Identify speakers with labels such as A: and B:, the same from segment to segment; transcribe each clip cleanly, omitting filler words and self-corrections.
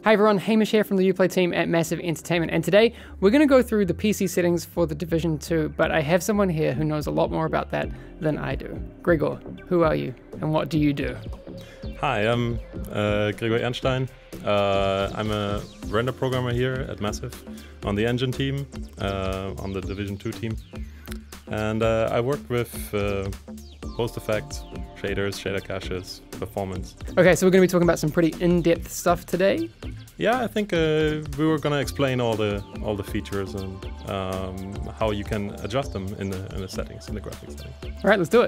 A: Hi everyone, Hamish here from the Uplay team at Massive Entertainment, and today we're going to go through the PC settings for the Division 2, but I have someone here who knows a lot more about that than I do. Gregor, who are you and what do you do?
B: Hi, I'm Gregor Ehrenstein. I'm a render programmer here at Massive on the engine team, on the Division 2 team. And I work with post effects, shaders, shader caches, performance.
A: Okay, so we're going to be talking about some pretty in-depth stuff today.
B: Yeah, I think we were going to explain all the features and how you can adjust them in the settings, in the graphics settings.
A: All right, let's do it.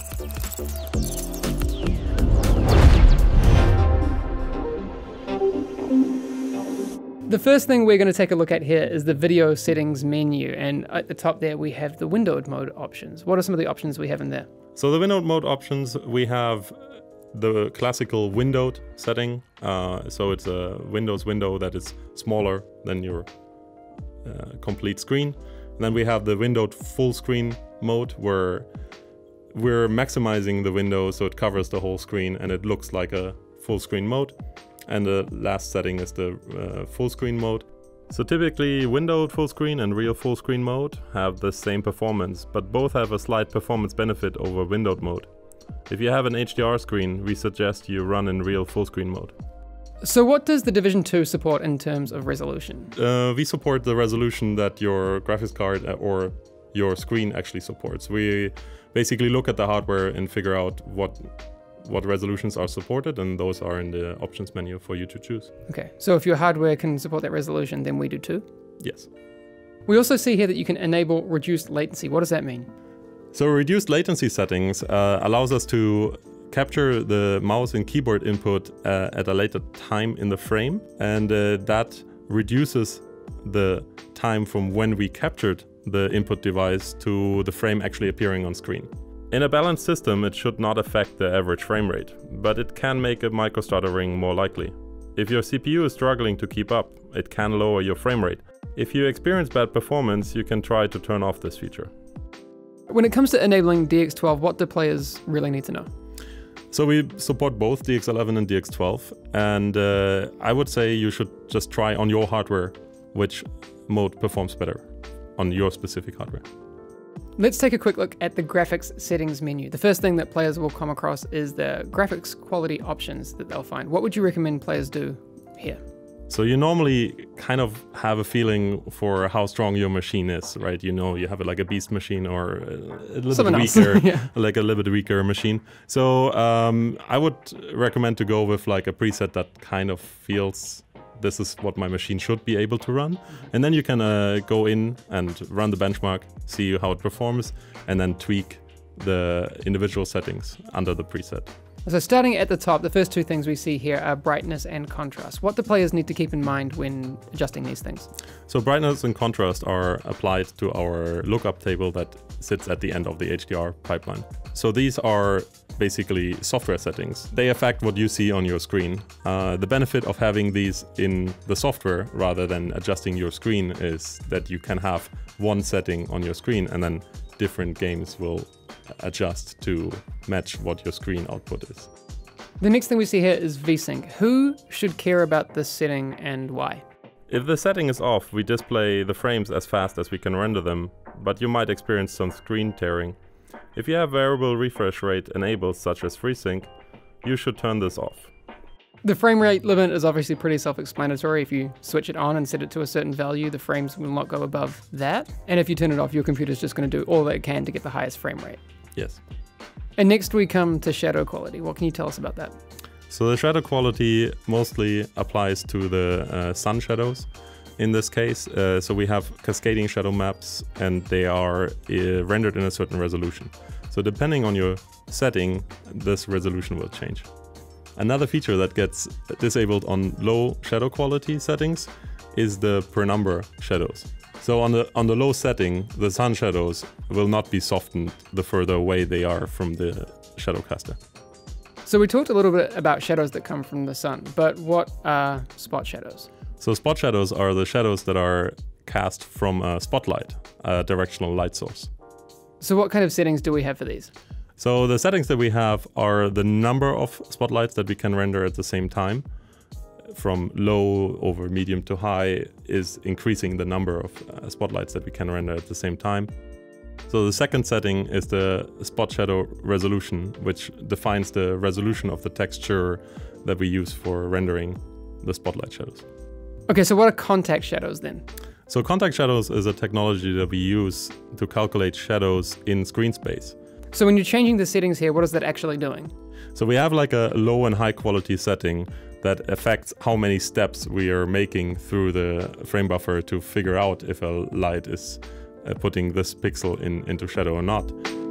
A: The first thing we're going to take a look at here is the video settings menu, and at the top there we have the windowed mode options. What are some of the options we have in there?
B: So the windowed mode options, we have the classical windowed setting. So it's a Windows window that is smaller than your complete screen. And then we have the windowed full screen mode, where we're maximizing the window so it covers the whole screen and it looks like a full screen mode. And the last setting is the full screen mode. So typically windowed full screen and real full screen mode have the same performance, but both have a slight performance benefit over windowed mode. If you have an HDR screen, we suggest you run in real full screen mode.
A: So what does the Division 2 support in terms of resolution?
B: We support the resolution that your graphics card or your screen actually supports. We basically look at the hardware and figure out what resolutions are supported, and those are in the options menu for you to choose.
A: Okay, so if your hardware can support that resolution, then we do too?
B: Yes.
A: We also see here that you can enable reduced latency. What does that mean?
B: So reduced latency settings allows us to capture the mouse and keyboard input at a later time in the frame, and that reduces the time from when we captured the input device to the frame actually appearing on screen. In a balanced system, it should not affect the average frame rate, but it can make a microstuttering more likely. If your CPU is struggling to keep up, it can lower your frame rate. If you experience bad performance, you can try to turn off this feature.
A: When it comes to enabling DX12, what do players really need to know?
B: So we support both DX11 and DX12, and I would say you should just try on your hardware which mode performs better on your specific hardware.
A: Let's take a quick look at the graphics settings menu. The first thing that players will come across is the graphics quality options that they'll find. What would you recommend players do here?
B: So you normally kind of have a feeling for how strong your machine is, right? You know, you have it like a beast machine or a little bit weaker,
A: yeah.
B: like a little bit weaker machine. So I would recommend to go with like a preset that kind of feels this is what my machine should be able to run. And then you can go in and run the benchmark, see how it performs, and then tweak the individual settings under the preset.
A: So starting at the top, the first two things we see here are brightness and contrast. What do players need to keep in mind when adjusting these things?
B: So brightness and contrast are applied to our lookup table that sits at the end of the HDR pipeline. So these are basically software settings. They affect what you see on your screen. The benefit of having these in the software rather than adjusting your screen is that you can have one setting on your screen and then different games will adjust to match what your screen output is.
A: The next thing we see here is VSync. Who should care about this setting and why?
B: If the setting is off, we display the frames as fast as we can render them, but you might experience some screen tearing. If you have variable refresh rate enabled, such as FreeSync, you should turn this off.
A: The frame rate limit is obviously pretty self-explanatory. If you switch it on and set it to a certain value, the frames will not go above that. And if you turn it off, your computer's just going to do all that it can to get the highest frame rate.
B: Yes.
A: And next we come to shadow quality. What can you tell us about that?
B: So the shadow quality mostly applies to the sun shadows in this case. So we have cascading shadow maps and they are rendered in a certain resolution. So depending on your setting, this resolution will change. Another feature that gets disabled on low shadow quality settings is the per number shadows. So on the low setting, the sun shadows will not be softened the further away they are from the shadow caster.
A: So we talked a little bit about shadows that come from the sun, but what are spot shadows?
B: So spot shadows are the shadows that are cast from a spotlight, a directional light source.
A: So what kind of settings do we have for these?
B: So the settings that we have are the number of spotlights that we can render at the same time. from low over medium to high is increasing the number of spotlights that we can render at the same time. So the second setting is the spot shadow resolution, which defines the resolution of the texture that we use for rendering the spotlight shadows.
A: Okay, so what are contact shadows then?
B: So contact shadows is a technology that we use to calculate shadows in screen space.
A: So when you're changing the settings here, what is that actually doing?
B: So we have like a low and high quality setting that affects how many steps we are making through the frame buffer to figure out if a light is putting this pixel into shadow or not.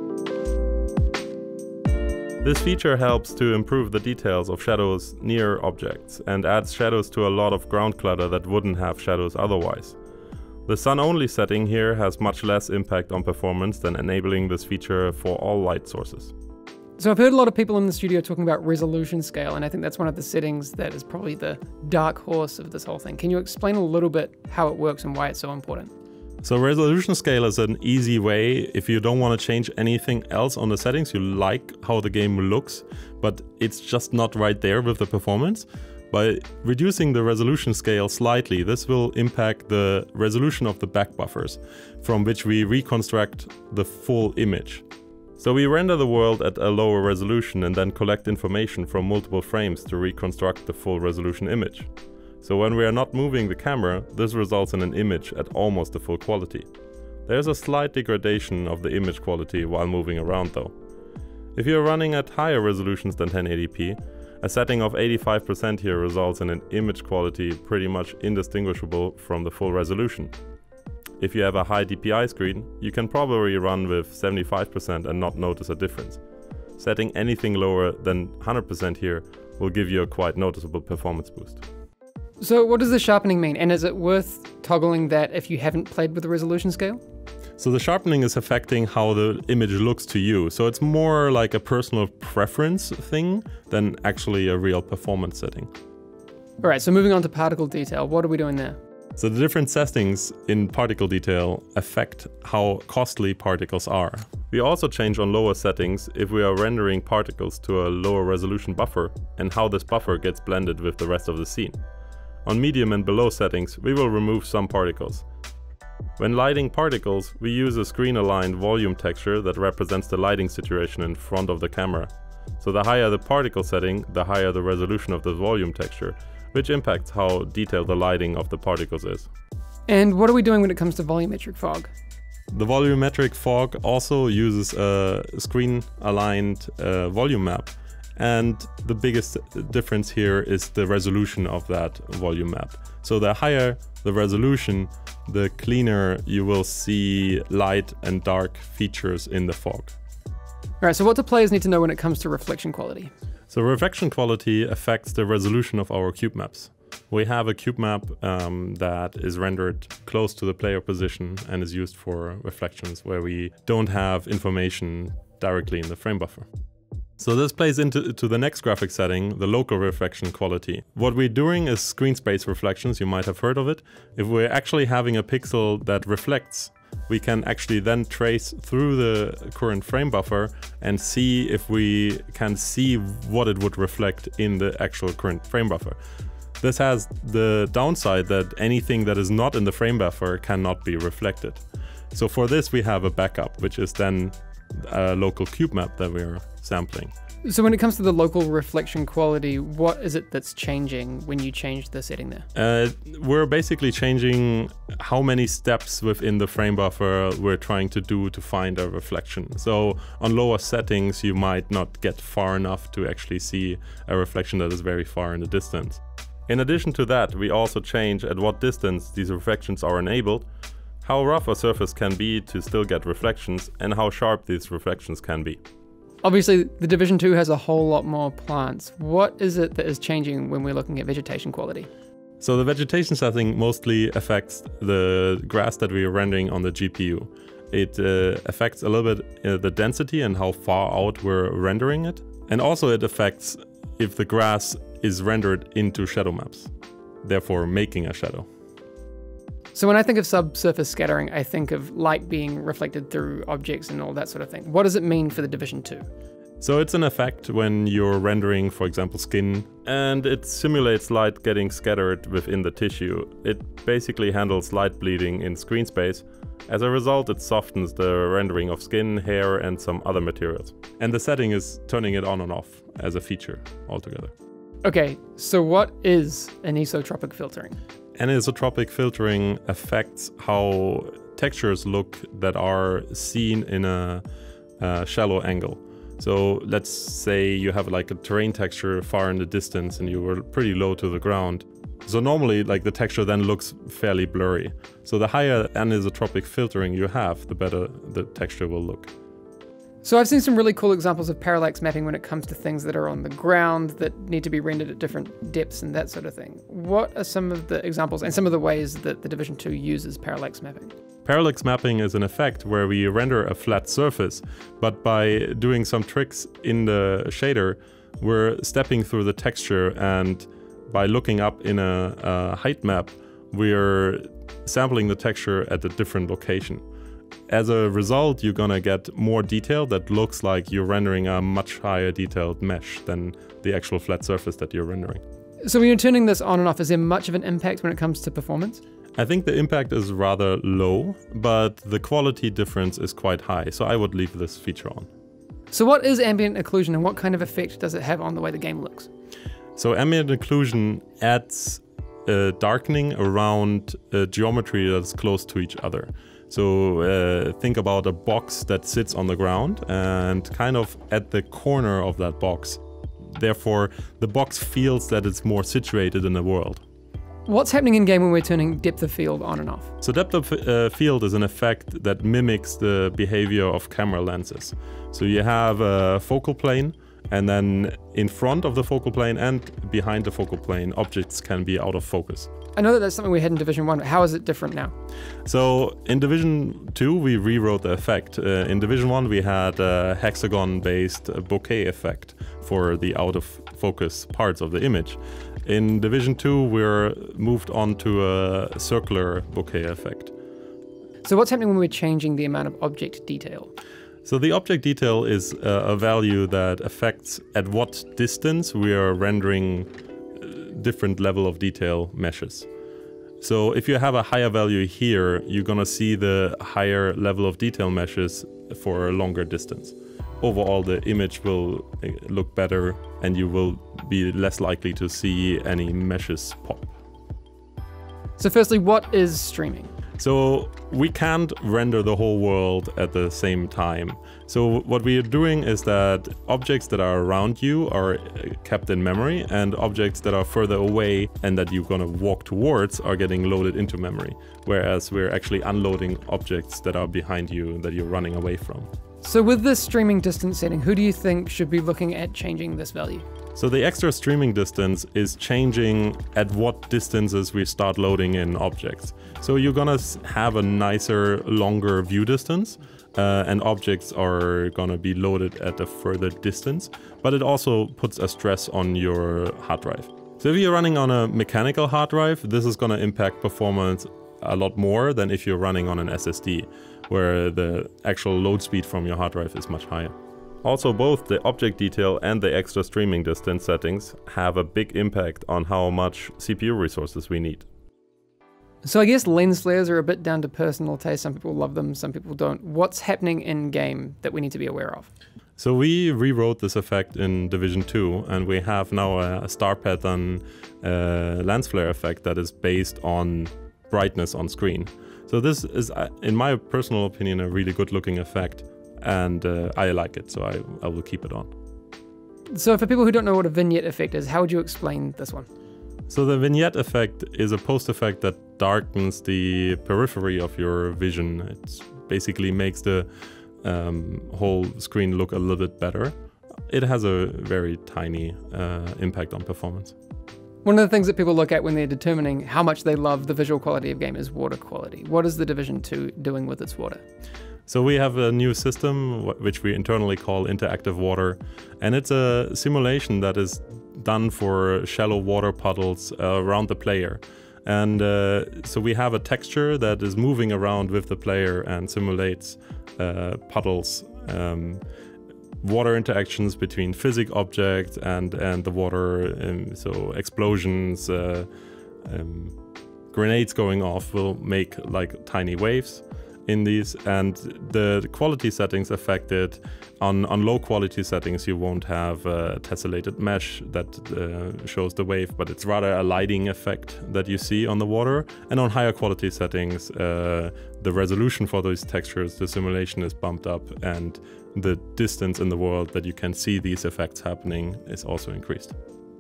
B: This feature helps to improve the details of shadows near objects and adds shadows to a lot of ground clutter that wouldn't have shadows otherwise. The sun-only setting here has much less impact on performance than enabling this feature for all light sources.
A: So I've heard a lot of people in the studio talking about resolution scale, and I think that's one of the settings that is probably the dark horse of this whole thing. Can you explain a little bit how it works and why it's so important?
B: So resolution scale is an easy way if you don't want to change anything else on the settings. You like how the game looks, but it's just not right there with the performance. By reducing the resolution scale slightly, this will impact the resolution of the back buffers, from which we reconstruct the full image. So we render the world at a lower resolution and then collect information from multiple frames to reconstruct the full resolution image. So when we are not moving the camera, this results in an image at almost the full quality. There's a slight degradation of the image quality while moving around though. If you're running at higher resolutions than 1080p, a setting of 85% here results in an image quality pretty much indistinguishable from the full resolution. If you have a high DPI screen, you can probably run with 75% and not notice a difference. Setting anything lower than 100% here will give you a quite noticeable performance boost.
A: So what does the sharpening mean? And is it worth toggling that if you haven't played with the resolution scale?
B: So the sharpening is affecting how the image looks to you. So it's more like a personal preference thing than actually a real performance setting.
A: All right, so moving on to particle detail, what are we doing there?
B: So the different settings in particle detail affect how costly particles are. We also change on lower settings if we are rendering particles to a lower resolution buffer and how this buffer gets blended with the rest of the scene. On medium and below settings, we will remove some particles. When lighting particles, we use a screen-aligned volume texture that represents the lighting situation in front of the camera. So the higher the particle setting, the higher the resolution of the volume texture, which impacts how detailed the lighting of the particles is.
A: And what are we doing when it comes to volumetric fog?
B: The volumetric fog also uses a screen-aligned volume map. And the biggest difference here is the resolution of that volume map. So the higher the resolution, the cleaner you will see light and dark features in the fog.
A: All right, so what do players need to know when it comes to reflection quality?
B: So reflection quality affects the resolution of our cube maps. We have a cube map that is rendered close to the player position and is used for reflections where we don't have information directly in the frame buffer. So this plays into the next graphic setting, the local reflection quality. What we're doing is screen space reflections, you might have heard of it. If we're actually having a pixel that reflects, we can actually then trace through the current frame buffer and see if we can see what it would reflect in the actual current frame buffer. This has the downside that anything that is not in the frame buffer cannot be reflected. So for this we have a backup, which is then a local cube map that we're sampling.
A: So when it comes to the local reflection quality, what is it that's changing when you change the setting there?
B: We're basically changing how many steps within the frame buffer we're trying to do to find a reflection. So on lower settings, you might not get far enough to actually see a reflection that is very far in the distance. In addition to that, we also change at what distance these reflections are enabled, how rough a surface can be to still get reflections, and how sharp these reflections can be.
A: Obviously, the Division 2 has a whole lot more plants. What is it that is changing when we're looking at vegetation quality?
B: So the vegetation setting mostly affects the grass that we are rendering on the GPU. It affects a little bit the density and how far out we're rendering it. And also it affects if the grass is rendered into shadow maps, therefore making a shadow.
A: So when I think of subsurface scattering, I think of light being reflected through objects and all that sort of thing. What does it mean for the Division 2?
B: So it's an effect when you're rendering, for example, skin, and it simulates light getting scattered within the tissue. It basically handles light bleeding in screen space. As a result, it softens the rendering of skin, hair, and some other materials. And the setting is turning it on and off as a feature altogether.
A: Okay, so what is anisotropic filtering?
B: Anisotropic filtering affects how textures look that are seen in a shallow angle. So let's say you have like a terrain texture far in the distance and you were pretty low to the ground. So normally like the texture then looks fairly blurry. So the higher anisotropic filtering you have, the better the texture will look.
A: So I've seen some really cool examples of parallax mapping when it comes to things that are on the ground that need to be rendered at different depths and that sort of thing. What are some of the examples and some of the ways that the Division 2 uses parallax mapping?
B: Parallax mapping is an effect where we render a flat surface, but by doing some tricks in the shader, we're stepping through the texture, and by looking up in a height map, we're sampling the texture at a different location. As a result, you're gonna get more detail that looks like you're rendering a much higher detailed mesh than the actual flat surface that you're rendering.
A: So when you're turning this on and off, is there much of an impact when it comes to performance?
B: I think the impact is rather low, but the quality difference is quite high, so I would leave this feature on.
A: So what is ambient occlusion and what kind of effect does it have on the way the game looks?
B: So ambient occlusion adds darkening around geometry that's close to each other. So think about a box that sits on the ground and kind of at the corner of that box. Therefore, the box feels that it's more situated in the world.
A: What's happening in game when we're turning depth of field on and off?
B: So depth of field is an effect that mimics the behavior of camera lenses. So you have a focal plane, and then in front of the focal plane and behind the focal plane, objects can be out of focus.
A: I know that that's something we had in Division 1, but how is it different now?
B: So in Division 2, we rewrote the effect. In Division 1, we had a hexagon-based bokeh effect for the out-of-focus parts of the image. In Division 2, we're moved on to a circular bokeh effect.
A: So what's happening when we're changing the amount of object detail?
B: So the object detail is a value that affects at what distance we are rendering different level of detail meshes. So if you have a higher value here, you're gonna see the higher level of detail meshes for a longer distance. Overall, the image will look better and you will be less likely to see any meshes pop.
A: So firstly, what is streaming?
B: So we can't render the whole world at the same time. So what we are doing is that objects that are around you are kept in memory, and objects that are further away and that you're gonna walk towards are getting loaded into memory. Whereas we're actually unloading objects that are behind you that you're running away from.
A: So with this streaming distance setting, who do you think should be looking at changing this value?
B: So the extra streaming distance is changing at what distances we start loading in objects. So you're gonna have a nicer, longer view distance, and objects are gonna be loaded at a further distance, but it also puts a stress on your hard drive. So if you're running on a mechanical hard drive, this is gonna impact performance a lot more than if you're running on an SSD, where the actual load speed from your hard drive is much higher. Also, both the object detail and the extra streaming distance settings have a big impact on how much CPU resources we need.
A: So I guess lens flares are a bit down to personal taste. Some people love them, some people don't. What's happening in game that we need to be aware of?
B: So we rewrote this effect in Division 2, and we have now a star pattern lens flare effect that is based on brightness on screen. So this is, in my personal opinion, a really good looking effect, and I like it, so I will keep it on.
A: So for people who don't know what a vignette effect is, how would you explain this one?
B: So the vignette effect is a post effect that darkens the periphery of your vision. It basically makes the whole screen look a little bit better. It has a very tiny impact on performance.
A: One of the things that people look at when they're determining how much they love the visual quality of game is water quality. What is the Division 2 doing with its water?
B: So we have a new system which we internally call interactive water, and it's a simulation that is done for shallow water puddles around the player. And so we have a texture that is moving around with the player and simulates puddles water interactions between physics objects and the water, so explosions, grenades going off will make like tiny waves in these, and the quality settings affected. On low quality settings you won't have a tessellated mesh that shows the wave, but it's rather a lighting effect that you see on the water. And on higher quality settings the resolution for those textures, the simulation is bumped up, and the distance in the world that you can see these effects happening is also increased.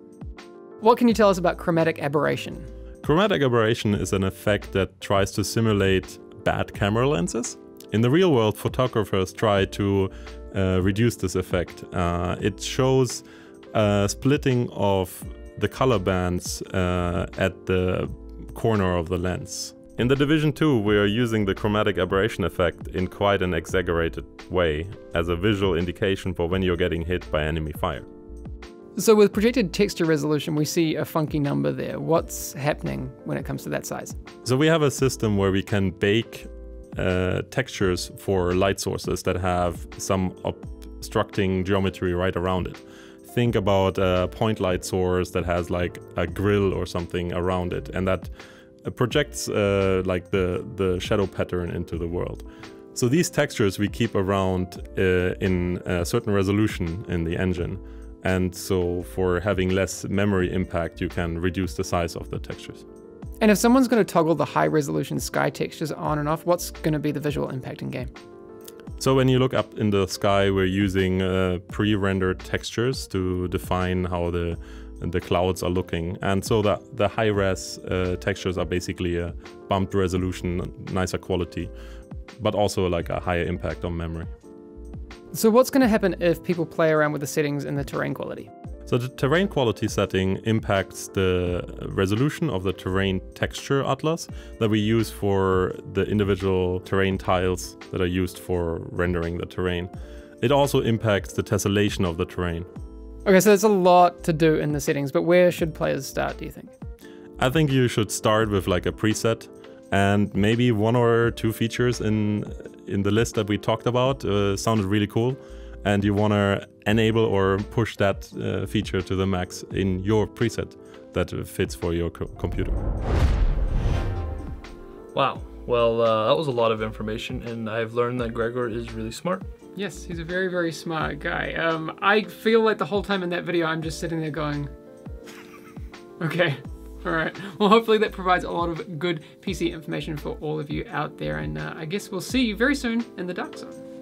A: What can you tell us about chromatic aberration?
B: Chromatic aberration is an effect that tries to simulate bad camera lenses. In the real world, photographers try to reduce this effect. It shows splitting of the color bands at the corner of the lens. In the Division 2, we are using the chromatic aberration effect in quite an exaggerated way as a visual indication for when you're getting hit by enemy fire.
A: So with projected texture resolution, we see a funky number there. What's happening when it comes to that size?
B: So we have a system where we can bake textures for light sources that have some obstructing geometry right around it. Think about a point light source that has like a grill or something around it, and that projects like the shadow pattern into the world. So these textures we keep around in a certain resolution in the engine. And so for having less memory impact, you can reduce the size of the textures.
A: And if someone's going to toggle the high resolution sky textures on and off, what's going to be the visual impact in game?
B: So when you look up in the sky, we're using pre-rendered textures to define how the clouds are looking. And so the high-res textures are basically a bumped resolution, nicer quality, but also like a higher impact on memory.
A: So what's going to happen if people play around with the settings in the terrain quality?
B: So the terrain quality setting impacts the resolution of the terrain texture atlas that we use for the individual terrain tiles that are used for rendering the terrain. It also impacts the tessellation of the terrain.
A: Okay, so there's a lot to do in the settings, but where should players start, do you think?
B: I think you should start with like a preset, and maybe one or two features in the list that we talked about sounded really cool, and you want to enable or push that feature to the max in your preset that fits for your computer.
C: Wow, well that was a lot of information, and I've learned that Gregor is really smart.
A: Yes, he's a very, very smart guy. I feel like the whole time in that video I'm just sitting there going, okay. All right, well hopefully that provides a lot of good PC information for all of you out there, and I guess we'll see you very soon in the dark zone.